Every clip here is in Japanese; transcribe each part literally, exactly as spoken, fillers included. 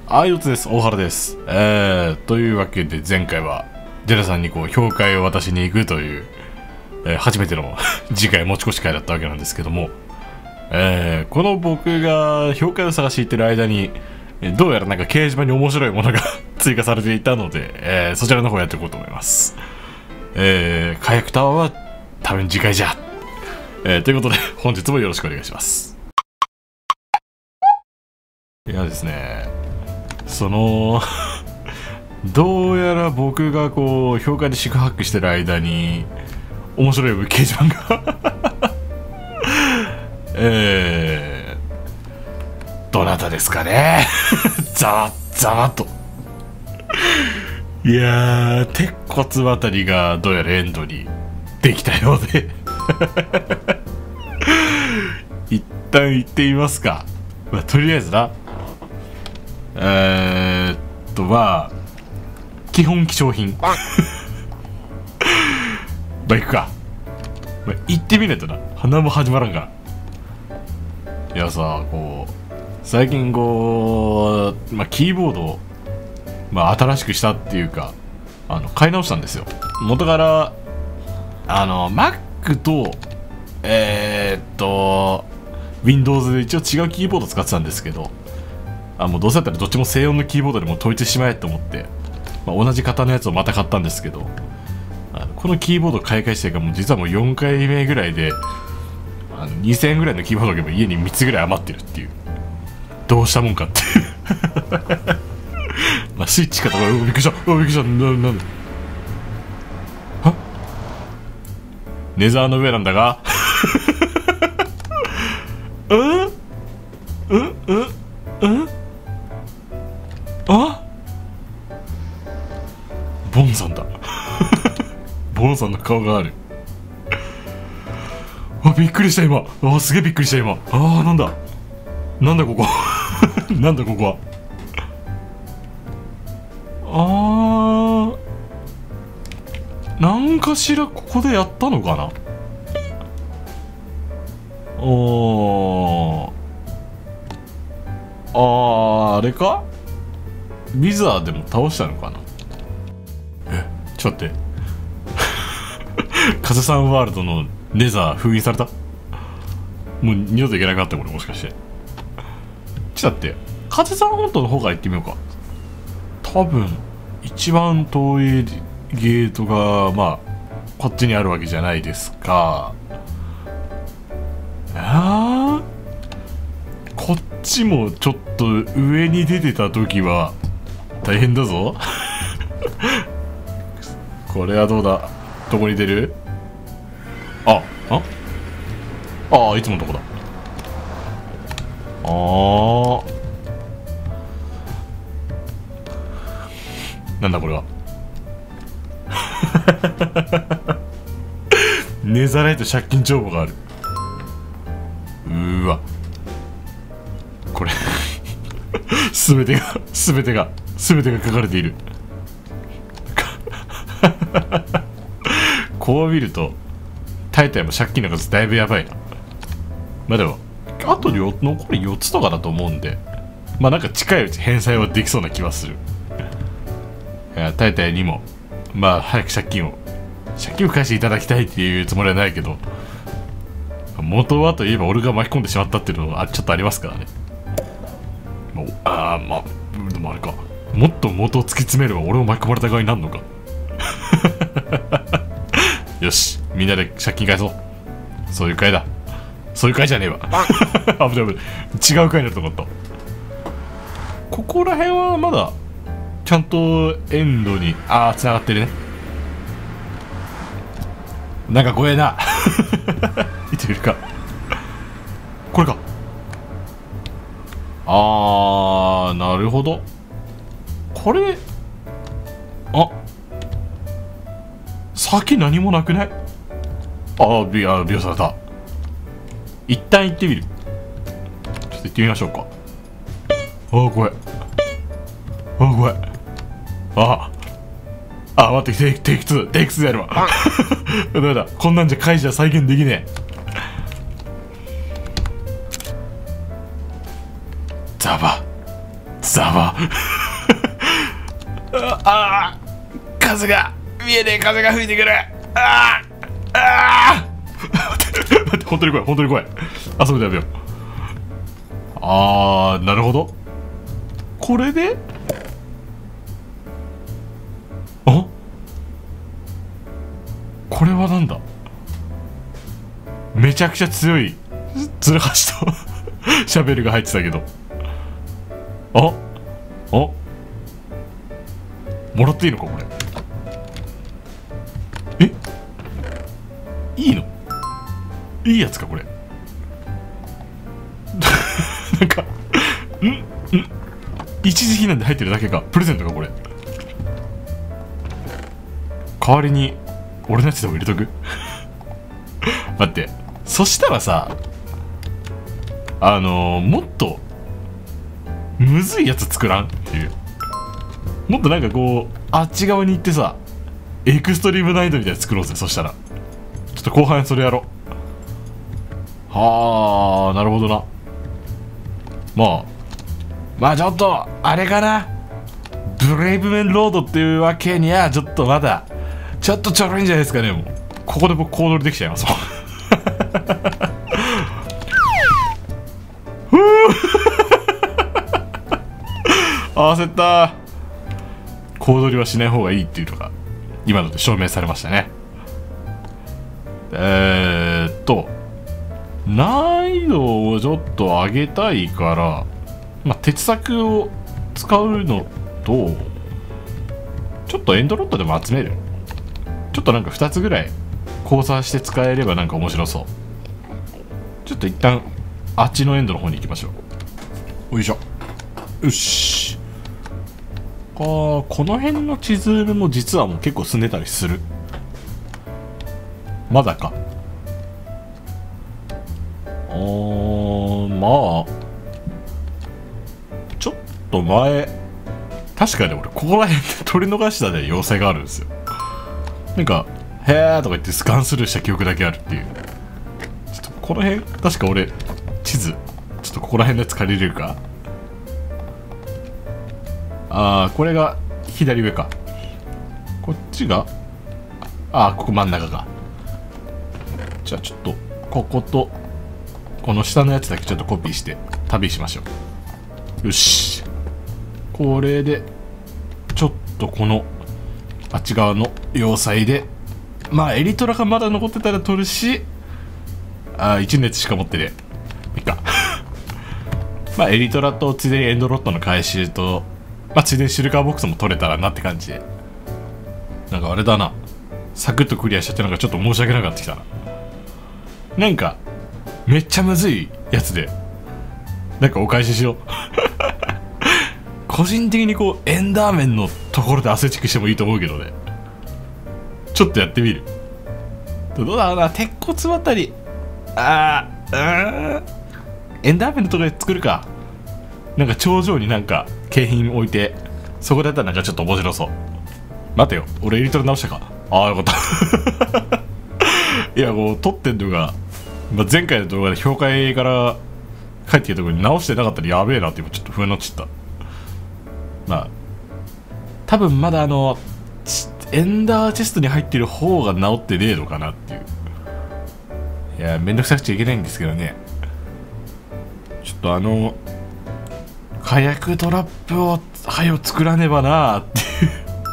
あいおつです。大原です。えー、というわけで前回はジェラさんにこう評価を渡しに行くという、えー、初めての次回持ち越し会だったわけなんですけども、えー、この僕が評価を探していってる間にどうやらなんか掲示板に面白いものが追加されていたので、えー、そちらの方やっていこうと思います。えー、火薬タワーは多分次回じゃ、えー、ということで本日もよろしくお願いします。いやですね、そのどうやら僕がこう評価で四苦八苦してる間に面白い掲示板がえー、どなたですかねざわざわといやー、鉄骨あたりがどうやらエンドにできたようで一旦行ってみますか。まあ、とりあえずな、えーっとまあ基本希少品まあ行くか、まあ、行ってみないとな、花も始まらんから。いやさ、こう最近こう、まあ、キーボードを、まあ、新しくしたっていうか、あの買い直したんですよ。元からあの Mac とえー、っと Windows で一応違うキーボード使ってたんですけど、あもうどうせだったらどっちも静音のキーボードでも統一しまえと思って、まあ、同じ型のやつをまた買ったんですけど、あのこのキーボード買い替えしてからもう実はもうよんかいめぐらいで、あのにせんえんぐらいのキーボードが家にみっつぐらい余ってるっていう、どうしたもんかっていうまあスイッチかとか、びっくりした、びっくりした、な、なんではネザーの上なんだがうんうんうんうんあボンさんだボンさんの顔がある。あ、びっくりした今。あ、すげえびっくりした今。あー、なんだなんだここなんだここは。あー、なんかしらここでやったのかな。おー、あー、あれか、ビザーでも倒したのかな。え、ちょっと待って風さんワールドのネザー封印された。もう二度といけなくなったこれ、もしかして。ちょっと待って、風さん本島の方から行ってみようか。多分一番遠いゲートがまあこっちにあるわけじゃないですか。あー、こっちもちょっと上に出てた時は大変だぞこれはどうだ、どこに出る。ああああ、いつものとこだ。ああ、なんだこれはネザライト借金帳簿がある。うーわ、これすべてがすべてがすべてが書かれているこう見ると大体も借金の数だいぶやばいな。まあでもあとよ残りよっつとかだと思うんで、まあなんか近いうち返済はできそうな気はする。いや大体にもまあ早く借金を借金を返していただきたいっていうつもりはないけど、元はといえば俺が巻き込んでしまったっていうのはちょっとありますからね。ああ、まあでもあれか、もっと元を突き詰めれば俺も巻き込まれた側になるのかよし、みんなで借金返そう。そういう会だ。そういう会じゃねえわ危ない危ない、違う会になると思った。ここら辺はまだちゃんとエンドにああつながってるね。なんか怖えな見てみるか、これか。あー、なるほど。これあ先何もなくない。ああ、びあ描された。一旦行ってみる。ちょっと行ってみましょうか。ああ怖い、ああ怖い、あああ、待って、テイクテイクツー、テイクツーやるわダメだ、こんなんじゃ会社再現できねえ。ザバザざまああ、風が見えねえ、風が吹いてくる。あああ待って待って、本当に怖い、本当に怖い。遊ぶのやめよう。あー、なるほど。これであ、これはなんだ。めちゃくちゃ強いツルハシとシャベルが入ってたけど、ああ、もらっていいのかこれ。え、いいの？いいやつかこれ。なんかんん一時避難で入ってるだけか。プレゼントかこれ。代わりに俺のやつでも入れとく。待って、そしたらさ、あのー、もっとむずいやつ作らんっていう。もっとなんかこうあっち側に行ってさ、エクストリーム難易度みたいな作ろうぜ。そしたらちょっと後半それやろう。はあ、なるほどな。まあまあちょっとあれかな、ブレイブメンロードっていうわけにはちょっとまだちょっとちょろいんじゃないですかね。もうここで僕コードルできちゃいますもん。焦った。コード取りはしない方がいいっていうのが今ので証明されましたね。えーっと難易度をちょっと上げたいから、まあ、鉄柵を使うのと、ちょっとエンドロットでも集める。ちょっとなんかふたつぐらい交差して使えればなんか面白そう。ちょっと一旦あっちのエンドの方に行きましょう。よいしょ。よし。あー、この辺の地図も実はもう結構進んでたりする。まだか。あー、まあちょっと前、確かに俺ここら辺で取り逃したで要塞があるんですよ。なんか「へー」とか言ってスカンスルーした記憶だけあるっていう。ちょっとこの辺確か俺地図ちょっとここら辺のやつ借りれるか。あー、これが左上か。こっちが、あー、ここ真ん中か。じゃあちょっとこことこの下のやつだけちょっとコピーして旅しましょう。よし、これでちょっとこのあっち側の要塞で、まあエリトラがまだ残ってたら取るし、あーいち列しか持ってねえ、いいか。まあエリトラとついでにエンドロットの回収と、まあついでにシルカーボックスも取れたらなって感じで。なんかあれだな、サクッとクリアしちゃってなんかちょっと申し訳なくなってきたな。なんかめっちゃむずいやつでなんかお返ししよう。個人的にこうエンダーメンのところでアスレチックしてもいいと思うけどね。ちょっとやってみる。どうだろうな、鉄骨あたり、あー、エンダーメンのところで作るか。なんか頂上になんか景品置いて、そこでやったらなんかちょっと面白そう。待てよ、俺エリトラ直したか。ああ、よかったいや、こう撮ってんのが、まあ、前回の動画で評会から帰ってきたところに直してなかったらやべえなって今ちょっと不安になっちゃった。まあ多分まだあのエンダーチェストに入ってる方が直ってねえのかなっていう。いや、めんどくさくちゃいけないんですけどね。ちょっとあの火薬トラップをはよ作らねばなーっていう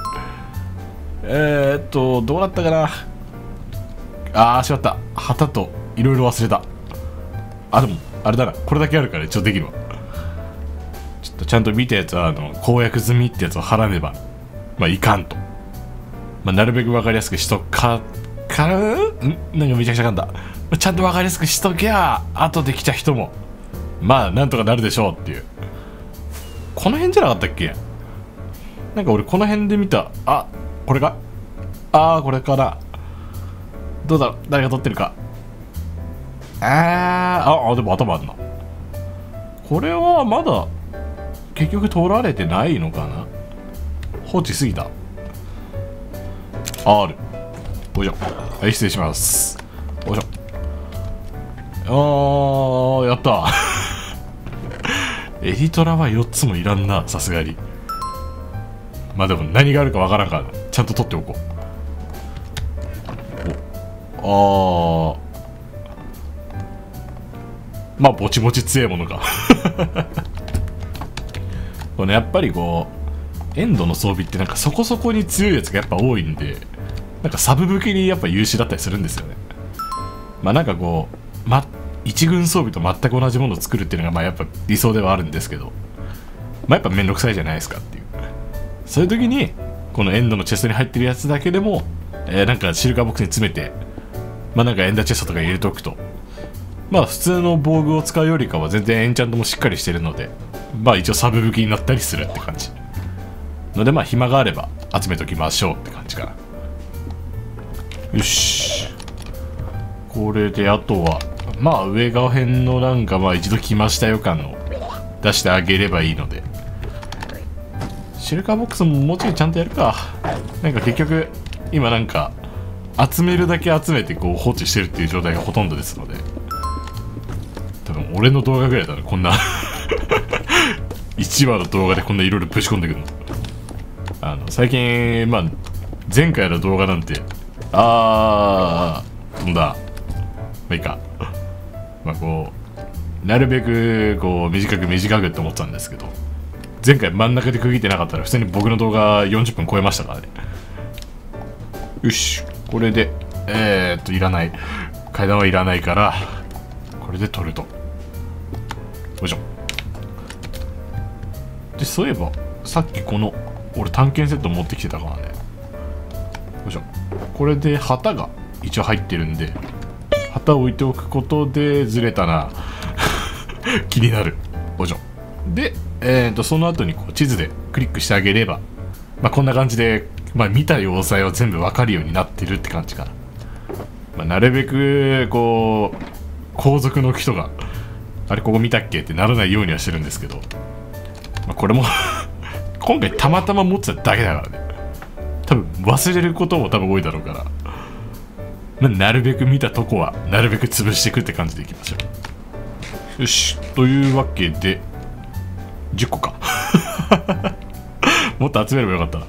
えーっとどうなったかな。あー、しまった、旗といろいろ忘れた。あ、でもあれだな、これだけあるから一応できるわ。ちょっとちゃんと見たやつはあの公約済みってやつを貼らねばまあいかんと。まあなるべく分かりやすくしとかからんなんかめちゃくちゃかんだ。ちゃんと分かりやすくしときゃ後で来た人もまあなんとかなるでしょうっていう。この辺じゃなかったっけ。なんか俺この辺で見た、あ、これか、あーこれかな。どうだろう、誰が撮ってるか。あー、ああ、でも頭あるな。これはまだ結局取られてないのかな。放置すぎた。ある。おいしょ。はい、失礼します。おいしょ。あー、やったエリトラはよっつもいらんな、さすがに。まあでも何があるかわからんからちゃんと取っておこう。おあー、まあぼちぼち強いものかこれやっぱりこうエンドの装備ってなんかそこそこに強いやつがやっぱ多いんで、なんかサブ向けにやっぱ優秀だったりするんですよね。まあなんかこう、ま、一軍装備と全く同じものを作るっていうのがまあやっぱ理想ではあるんですけど、まあやっぱめんどくさいじゃないですかっていう。そういう時にこのエンドのチェストに入ってるやつだけでも、えー、なんかシルカーボックスに詰めて、まあなんかエンダーチェストとか入れておくと、まあ普通の防具を使うよりかは全然エンチャントもしっかりしてるので、まあ一応サブ武器になったりするって感じので、まあ暇があれば集めときましょうって感じかな。よし、これであとはまあ上側辺のなんかまあ一度来ましたよ感を出してあげればいいので、シルカーボックスももうちょいちゃんとやるか。なんか結局今なんか集めるだけ集めてこう放置してるっていう状態がほとんどですので、多分俺の動画ぐらいだなこんないちわの動画でこんないろいろぶち込んでくるの。あの最近まあ前回の動画なんてあー飛んだ、まあいいか、まあこうなるべくこう短く短くって思ってたんですけど、前回真ん中で区切ってなかったら普通に僕の動画よんじゅっぷん超えましたからね。よし、これでえー、っといらない階段はいらないからこれで取ると。よいしょ。でそういえばさっきこの俺探検セット持ってきてたからね。よいしょ、これで旗が一応入ってるんで、旗を置いておくことでずれたな気になる。よいしょ。で、えー、とその後にこう地図でクリックしてあげれば、まあ、こんな感じで、まあ、見た要塞は全部分かるようになってるって感じかな。まあ、なるべくこう後続の人があれここ見たっけってならないようにはしてるんですけど、まあ、これも今回たまたま持ってただけだからね。多分忘れることも多分多いだろうから、まあ、なるべく見たとこはなるべく潰していくって感じでいきましょう。よし、というわけでじゅっこかもっと集めればよかったな。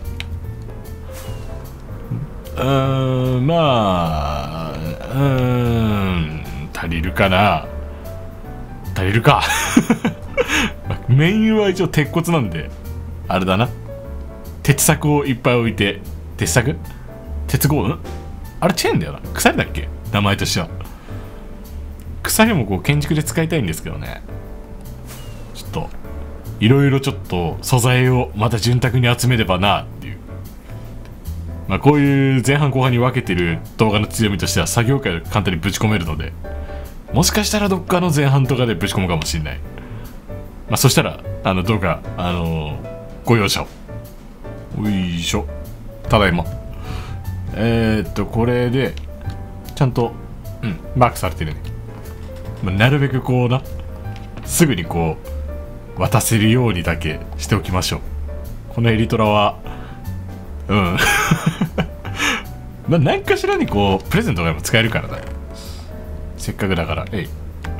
うーん、まあうーん足りるかな。足りるかメインは一応鉄骨なんであれだな、鉄柵をいっぱい置いて、鉄柵鉄合、んあれチェーンだよな、鎖だっけ名前としては。鎖もこう建築で使いたいんですけどね、ちょっといろいろちょっと素材をまた潤沢に集めればなっていう。まあこういう前半後半に分けてる動画の強みとしては作業界を簡単にぶち込めるので、もしかしたらどっかの前半とかでぶち込むかもしれない。まあそしたらあのどうかあのー、ご容赦を。おいしょ、ただいま。えー、っとこれでちゃんとうんマークされてるね。まあ、なるべくこうなすぐにこう渡せるようにだけしておきましょう。このエリトラはうんまあ何かしらにこうプレゼントがも使えるからな、せっかくだから。えい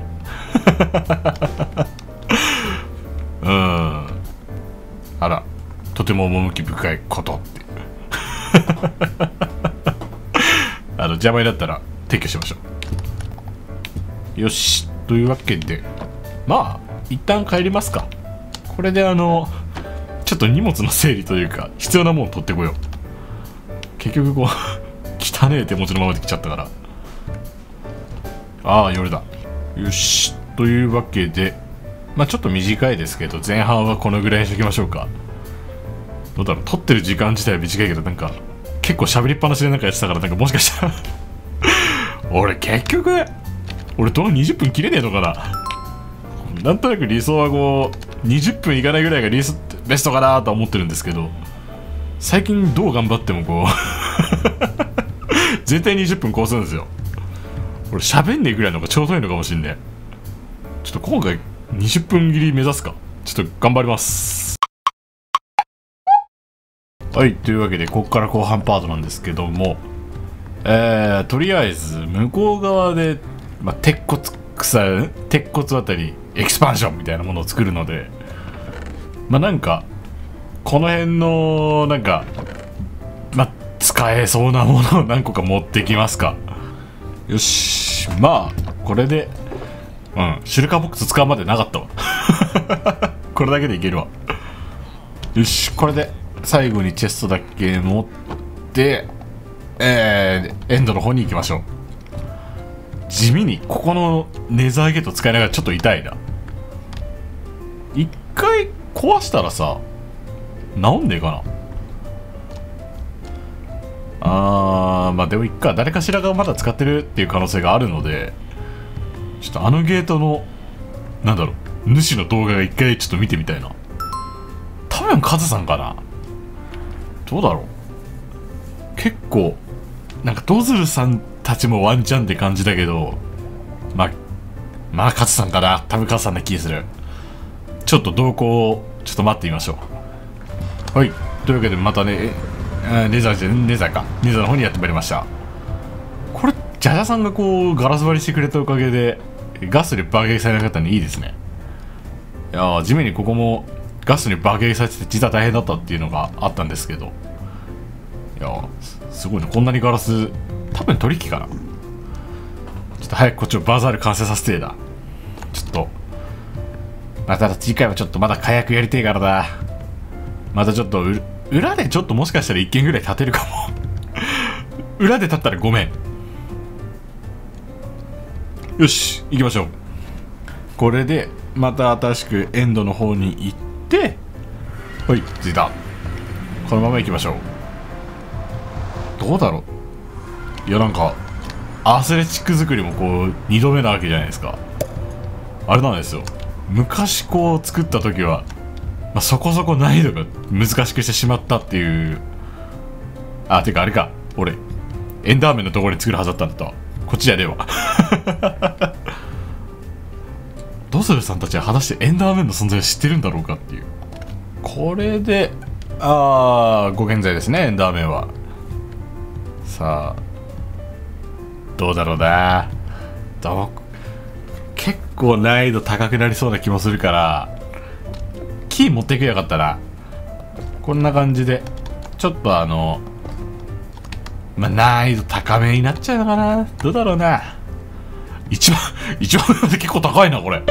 うんあら、とても趣深いことってあの邪魔になったら撤去しましょう。よし、というわけでまあ一旦帰りますか。これであのちょっと荷物の整理というか必要なもの取ってこよう。結局こう汚ねえ手持ちのままで来ちゃったから。ああ夜だ。よし、というわけでまあちょっと短いですけど前半はこのぐらいにしておきましょうか。どうだろう、撮ってる時間自体は短いけどなんか結構喋りっぱなしでなんかやってたから、なんかもしかしたら俺結局俺動画にじゅっぷん切れねえのかな。なんとなく理想はこうにじゅっぷんいかないぐらいがリスベストかなとは思ってるんですけど、最近どう頑張ってもこう絶対にじゅっぷん越すんですよ。俺喋んねえぐらいの方がちょうどいいのかもしんねえ。ちょっと今回にじゅっぷん切り目指すか。ちょっと頑張ります。はい、というわけでここから後半パートなんですけども、えー、とりあえず向こう側で、まあ、鉄骨草鉄骨あたりエキスパンションみたいなものを作るので、 まあなんかこの辺のなんかまあ使えそうなものを何個か持ってきますか。よし、まあこれでうんシルカーボックス使うまでなかったわこれだけでいけるわ。よし、これで最後にチェストだけ持ってえー、エンドの方に行きましょう。地味にここのネザーゲート使いながらちょっと痛いな。一回壊したらさ治んねえかな。あーまあでもいっか、誰かしらがまだ使ってるっていう可能性があるので、ちょっとあのゲートのなんだろう主の動画が一回ちょっと見てみたいな。多分カズさんかな。どうだろう。結構なんかドズルさんたちもワンチャンって感じだけど、まあまあカズさんかな。多分カズさんな気する。ちょっと動向をちょっと待ってみましょう。はい、というわけでまたねネザーじゃネザーかネザーの方にやってまいりました。これジャジャさんがこうガラス張りしてくれたおかげでガスで爆撃されなかったのにいいですね。いやー地面にここもガスに爆撃されてて実は大変だったっていうのがあったんですけど、いやーすごいね。こんなにガラス多分取引かな。ちょっと早くこっちをバザール完成させてえだ。ちょっとまた次回はちょっとまだ火薬やりてえからだ。またちょっと裏でちょっともしかしたらいっけんぐらい立てるかも裏で立ったらごめん。よし行きましょう。これでまた新しくエンドの方に行って、はい着いた。このまま行きましょう。どうだろう。いやなんかアスレチック作りもこうにどめなわけじゃないですか。あれなんですよ、昔こう作った時は、まあ、そこそこ難易度が難しくしてしまったっていう。あてかあれか、俺エンダーメンのところに作るはずだったんだったわ。こっちじゃねえわドズルさんたちは果たしてエンダーメンの存在を知ってるんだろうかっていう。これであーご現在ですねエンダーメンは。さあどうだろうな。ど結構難易度高くなりそうな気もするからキー持っていけばよかったな。こんな感じでちょっとあのまあ難易度高めになっちゃうのかな。どうだろうな。一番一番で結構高いなこれ。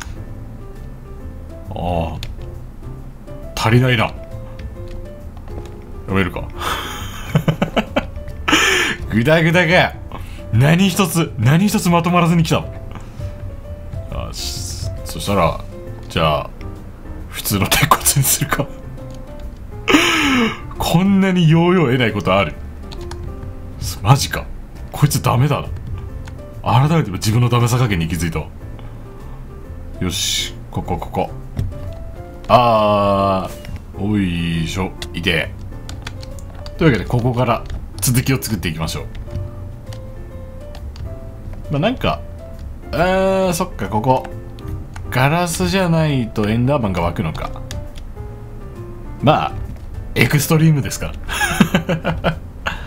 ああ足りないな。やめるかグダグダが何一つ何一つまとまらずに来たの。よし、そしたらじゃあ普通の鉄骨にするかこんなに容量得ないことある。マジか、こいつダメだな。改めて自分のダメさ加減に気づいた。よし、ここここあーおいしょ、いて。というわけでここから続きを作っていきましょう。まあなんかあーそっか、ここガラスじゃないとエンダーマンが湧くのか。まあエクストリームですから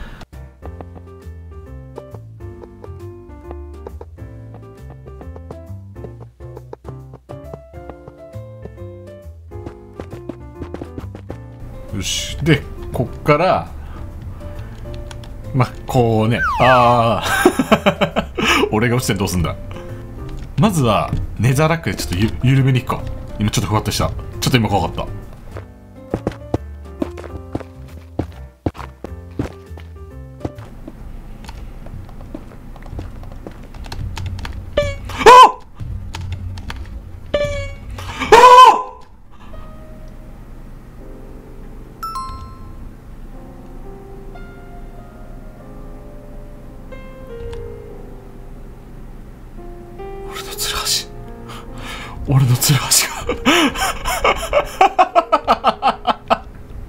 よし、でこっからまあこうね、ああ俺が落ちてどうすんだ。まずはネザーラックでちょっとゆ緩めにいくか。今ちょっとふわっとした。ちょっと今怖かった。俺のつるはしが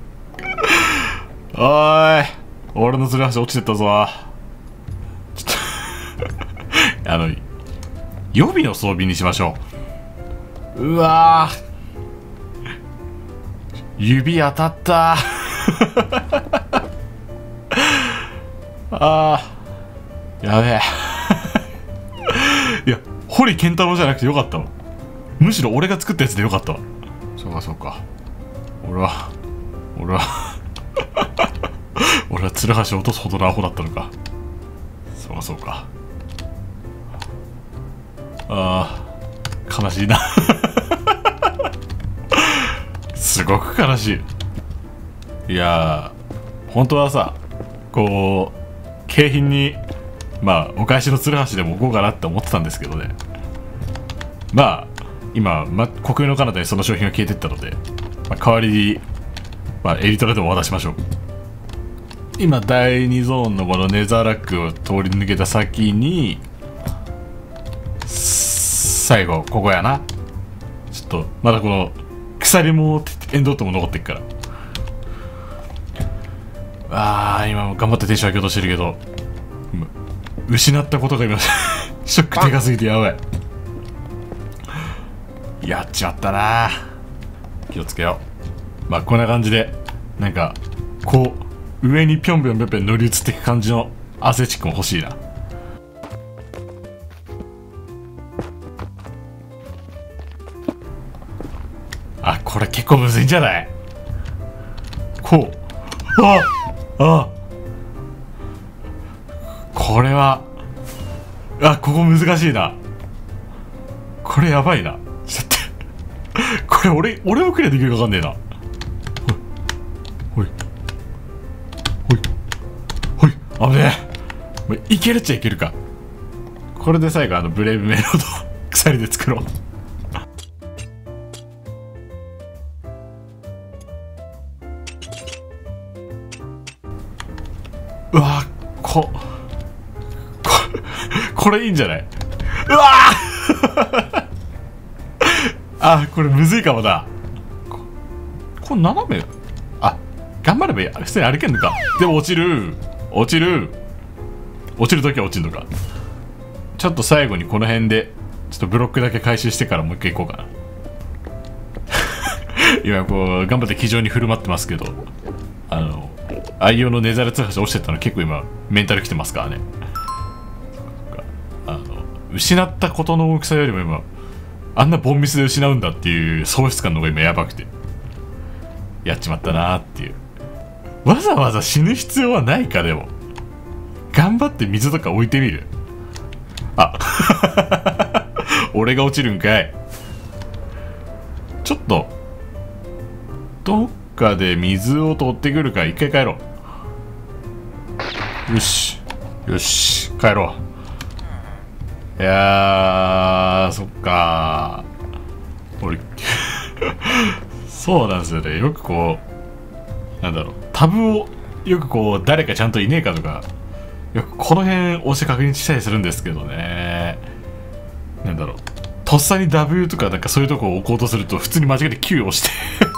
おーい、俺のつるはし落ちてったぞ。ちょっとあの予備の装備にしましょう。うわー指当たったあーやべえいや堀健太郎じゃなくてよかったわ。むしろ俺が作ったやつでよかったわ。そうかそうか。 俺は俺は俺は鶴橋を落とすほどのアホだったのか。そうかそうか。ああ、悲しいなすごく悲しい。いやー、本当はさ、こう景品にまあお返しの鶴橋でも置こうかなって思ってたんですけどね。まあ今、ま、国有の彼方にその商品が消えてったので、まあ、代わりに、まあ、エリトラでも渡しましょう。今だいにゾーンのこのネザーラックを通り抜けた先に最後ここやな。ちょっとまだこの鎖もエンドウッドも残ってっから、あー今も頑張ってテンション上げようとしてるけど失ったことが今ショックでかすぎてやばい。やっちまったな。気をつけよう。まあこんな感じでなんかこう上にぴょんぴょんぴょんぴょん乗り移っていく感じのアスレチックも欲しいな。あ、これ結構むずいんじゃない？こうああこれはあ、ここ難しいな。これやばいな。ちょっとこれ俺俺もクリアできるか分かんねえな。ほいほいほいほい、危ねえ。いけるっちゃいけるか。これで最後あのブレイブメロード鎖で作ろう。うわこここれいいんじゃない？うわあ、これむずいかもだ。ここれ斜め、あ、頑張ればいい。普通に歩けんのか。でも落ちる落ちる落ちるときは落ちるのか。ちょっと最後にこの辺でちょっとブロックだけ回収してからもう一回行こうかな今こう頑張って気丈に振る舞ってますけど、あの愛用のネザルツ橋落ちてったの結構今メンタルきてますからね。あの失ったことの大きさよりも今あんなボンミスで失うんだっていう喪失感の方が今やばくてやっちまったなーっていう。わざわざ死ぬ必要はないか。でも頑張って水とか置いてみる。あ俺が落ちるんかい。ちょっとどっかで水を取ってくるから一回帰ろう。よしよし帰ろう。いやー、そっかー。俺そうなんですよね。よくこうなんだろう、タブをよくこう誰かちゃんといねえかとかよくこの辺押して確認したりするんですけどね。なんだろう、とっさに ダブリュー とかなんかそういうとこを置こうとすると普通に間違えて キュー 押して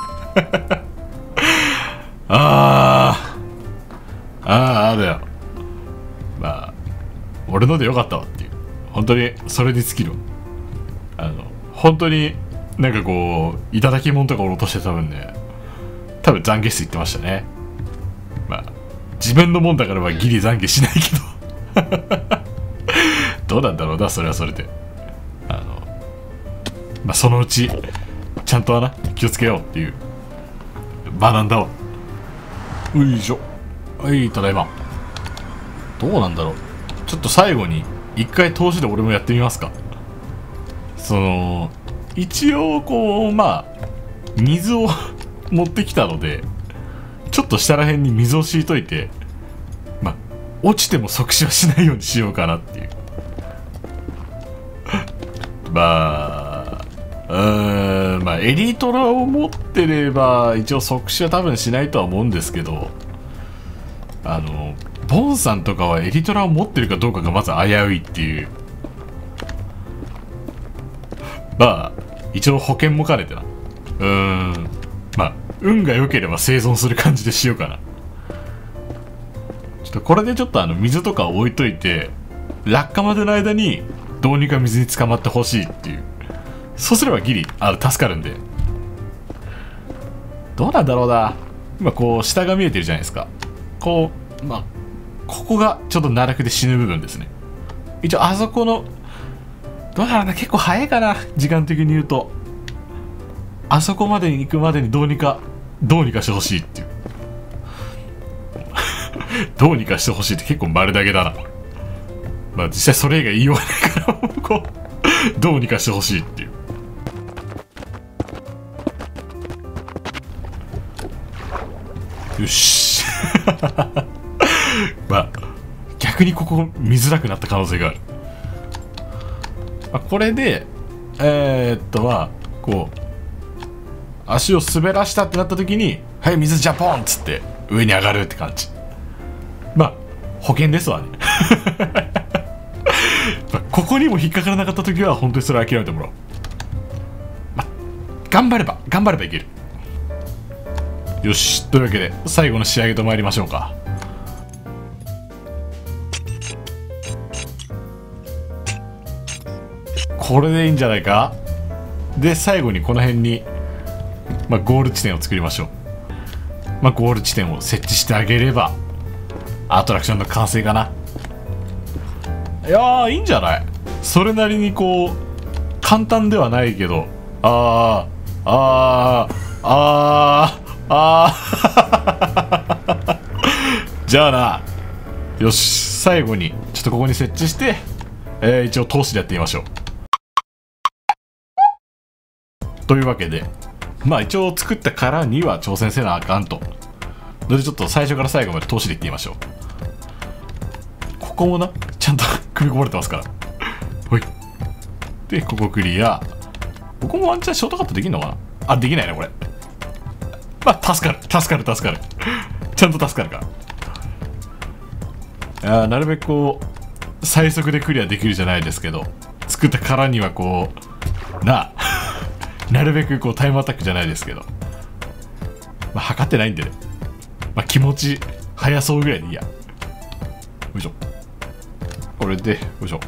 あーあーあだよ。まあ俺のでよかったわっていう、本当にそれに尽きる。あの本当になんかこういただき物とか落として多分ね、多分懺悔室行ってましたね。まあ自分のもんだからはギリ懺悔しないけどどうなんだろうな、それはそれで。あのまあそのうちちゃんとはな気をつけようっていう学んだわ。よいしょ。はい、ただいま。どうなんだろう、ちょっと最後に一回通しで俺もやってみますか。その一応こうまあ水を持ってきたのでちょっと下らへんに水を敷いといて、まあ落ちても即死はしないようにしようかなっていうまあうーんまあエリートラを持ってれば一応即死は多分しないとは思うんですけど、あのボンさんとかはエリトラを持ってるかどうかがまず危ういっていう。まあ一応保険も兼ねてな。うーんまあ運が良ければ生存する感じでしようかな。ちょっとこれでちょっとあの水とか置いといて落下までの間にどうにか水に捕まってほしいっていう。そうすればギリあの助かるんで。どうなんだろうな。今こう下が見えてるじゃないですか。こうまあここがちょっと奈落で死ぬ部分ですね。一応あそこのどうだろうな、結構早いかな時間的に言うと。あそこまでに行くまでにどうにかどうにかしてほしいっていうどうにかしてほしいって結構丸投げだな。まあ実際それ以外言いようがないからこうどうにかしてほしいっていう。よしまあ逆にここ見づらくなった可能性がある。まあ、これでえー、っとはこう足を滑らしたってなった時に「はい水ジャポン!」っつって上に上がるって感じ。まあ保険ですわねまあここにも引っかからなかった時は本当にそれは諦めてもらおう。まあ頑張れば頑張ればいける。よし、というわけで最後の仕上げと参りましょうか。これでいいんじゃないか。で最後にこの辺に、まあ、ゴール地点を作りましょう。まあ、ゴール地点を設置してあげればアトラクションの完成かな。いやーいいんじゃない。それなりにこう簡単ではないけど、あーあーあーあーじゃあな。よし、最後にちょっとここに設置して、えー、一応通しでやってみましょう。というわけでまあ一応作ったからには挑戦せなあかんと。のでちょっと最初から最後まで通しでいってみましょう。ここもなちゃんと組み込まれてますからほい。でここクリア。ここもワンチャンショートカットできるのかな。あ、できないねこれ。まあ助かる助かる助かるちゃんと助かるからあ。なるべくこう最速でクリアできるじゃないですけど、作ったからにはこうなあなるべくこうタイムアタックじゃないですけど、まあ測ってないんでね、まあ、気持ち速そうぐらいでいいや。よいしょ。これでよいしょ。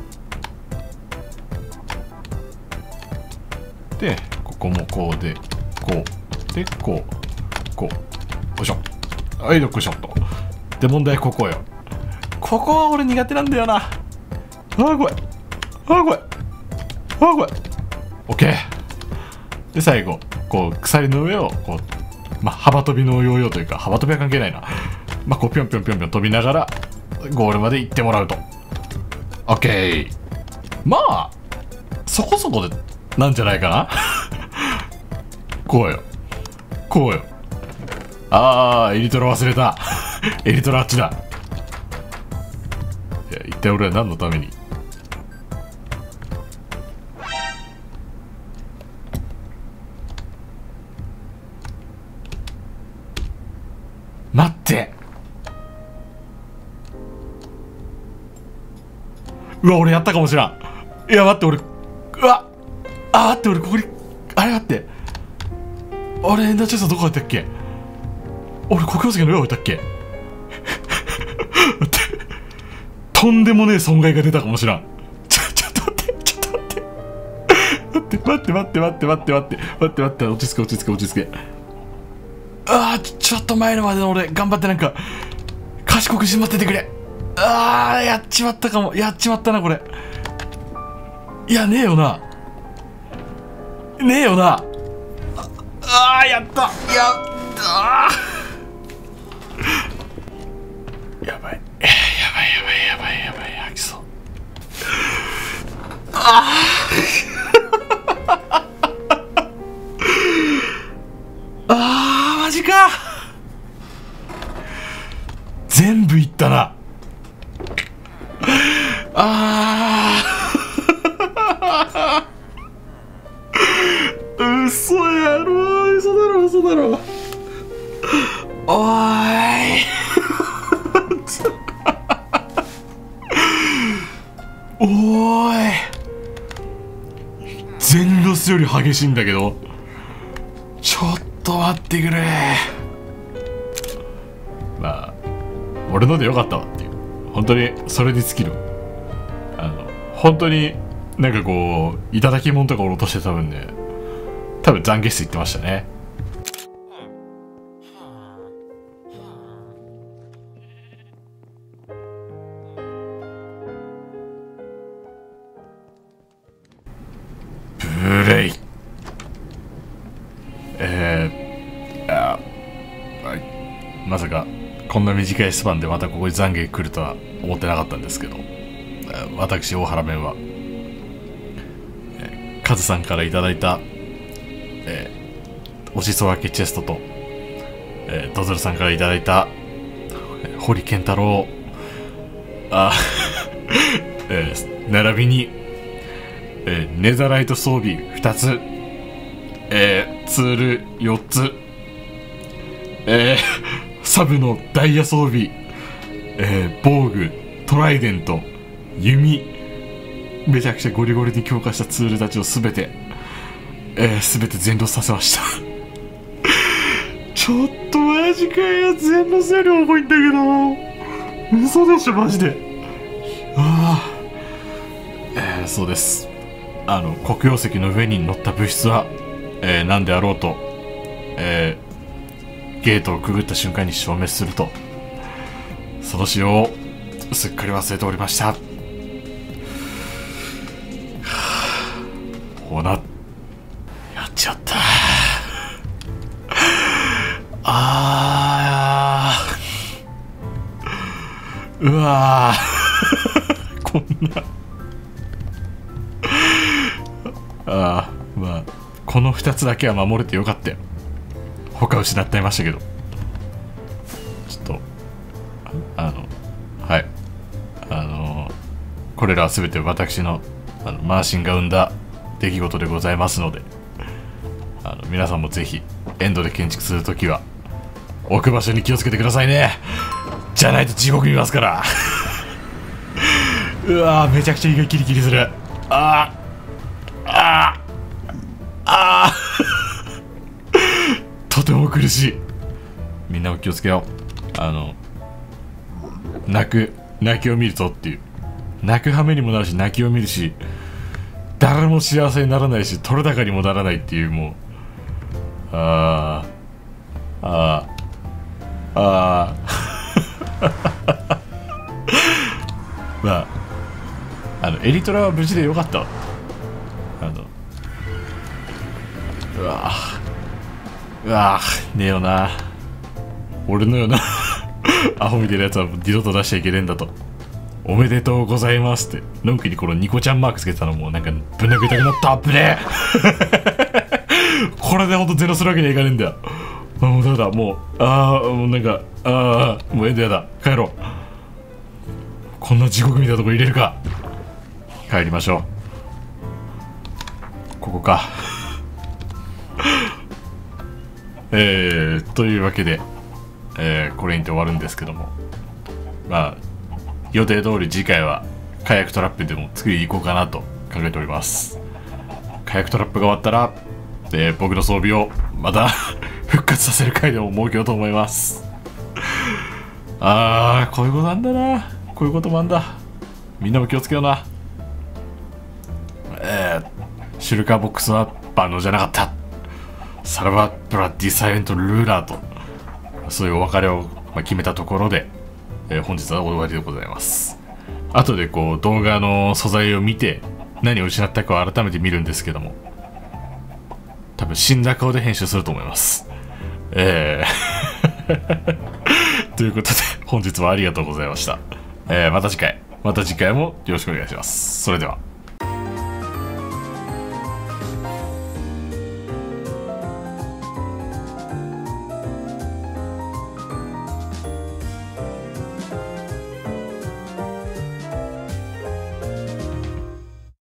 でここもこうでこうでこうこうよいしょ。はいどっこいしょっと。で問題ここよ。ここは俺苦手なんだよな。あー怖いあー怖いあー怖い。オッケー。で最後こう鎖の上をこう、まあ、幅跳びのヨーヨーというか幅跳びは関係ないな、まあ、こうぴょんぴょんぴょんぴょん飛びながらゴールまで行ってもらうと。オッケー。まあそこそこでなんじゃないかなこうよこうよ。あーエリトラ忘れたエリトラあっちだ。いや一体俺は何のために。待って、うわ俺やったかもしらん。いや待って俺、うわあ待って俺ここにあれ待って、俺エンダーチェストどこだったっけ。俺黒曜石の上置いたっけ待って、とんでもねえ損害が出たかもしらん。ちょちょっと待ってちょっと待って待って待って待って待って待って待って待って待って落ち着け落ち着け落ち着け。あーちょちょっと前のまでの俺頑張ってなんか賢くしまっててくれ。あーやっちまったかも。やっちまったなこれ。いやねえよなねえよな。ああーやったやったーやばいやばいやばいやばいやばいやばい吐きそう。あああーマジか。全部いったな。あー嘘やろ嘘だろ嘘だろおーいおーい全ロスより激しいんだけど、ちょっと待ってくれ。まあ俺のでよかったわっていう、本当にそれに尽きる。あの本当になんかこういただき物とかを落として多分ね、多分懺悔室行ってましたね。ブレイえー、 まさかこんな短いスパンでまたここに懺悔来るとは思ってなかったんですけど、私大原弁はカズさんからいただいた、えー、おしそ分けチェストと、えー、ドズルさんからいただいた、えー、堀健太郎あ、えー、並びに、えー、ネザライト装備ふたつ、えー、ツールよっつ、えー、サブのダイヤ装備、えー、防具、トライデント、弓、めちゃくちゃゴリゴリに強化したツールたちをすべて、えー、すべて全ロスさせましたちょっとマジかよ、全ロスより重いんだけど、嘘でしょマジで。ああ、えー、そうです。あの黒曜石の上に乗った物質は、えー、何であろうと、えー、ゲートをくぐった瞬間に消滅すると、その仕様をすっかり忘れておりました。ほうな、やっちゃった。あー、うわーこんなあー、まあこのふたつだけは守れてよかったよ。他失っちゃいましたけど、ちょっとあのはいあのこれらは全て私のあのマーシンが生んだ出来事でございますので、あの皆さんもぜひエンドで建築するときは置く場所に気をつけてくださいね。じゃないと地獄見ますからうわー、めちゃくちゃ胃がキリキリする。あーあーあーとても苦しい。みんなお気をつけよう。あの泣く泣きを見るぞっていう、泣く羽目にもなるし泣きを見るし、誰も幸せにならないし取れ高にもならないっていう、もうあーあーあーまああのエリトラは無事でよかったわ。あのうわーうわーねえよな、俺のようなアホみたいなやつは二度と出しちゃいけねえんだと。おめでとうございますってのんきにこのニコちゃんマークつけてたのもなんかぶん殴りたくなった。ぶねこれでほんとゼロするわけにはいかねえんだよ。あ、もうダメだ、もうああもうなんかああもうエンドやだ、帰ろう。こんな地獄みたいなとこ入れるか。帰りましょう。ここかえー、というわけで、えー、これにて終わるんですけども、まあ予定通り次回は火薬トラップでも作りに行こうかなと考えております。火薬トラップが終わったら、えー、僕の装備をまた復活させる回でも設けようと思います。あー、こういうことなんだな、こういうこともあんだ。みんなも気をつけような。えー、シュルカーボックスは万能じゃなかった。さらばブラッディサイレントルーラーと、そういうお別れを決めたところで、えー、本日は終わりでございます。後でこう動画の素材を見て何を失ったかを改めて見るんですけども、多分死んだ顔で編集すると思います。えー、ということで本日はありがとうございました。えー、また次回また次回もよろしくお願いします。それでは。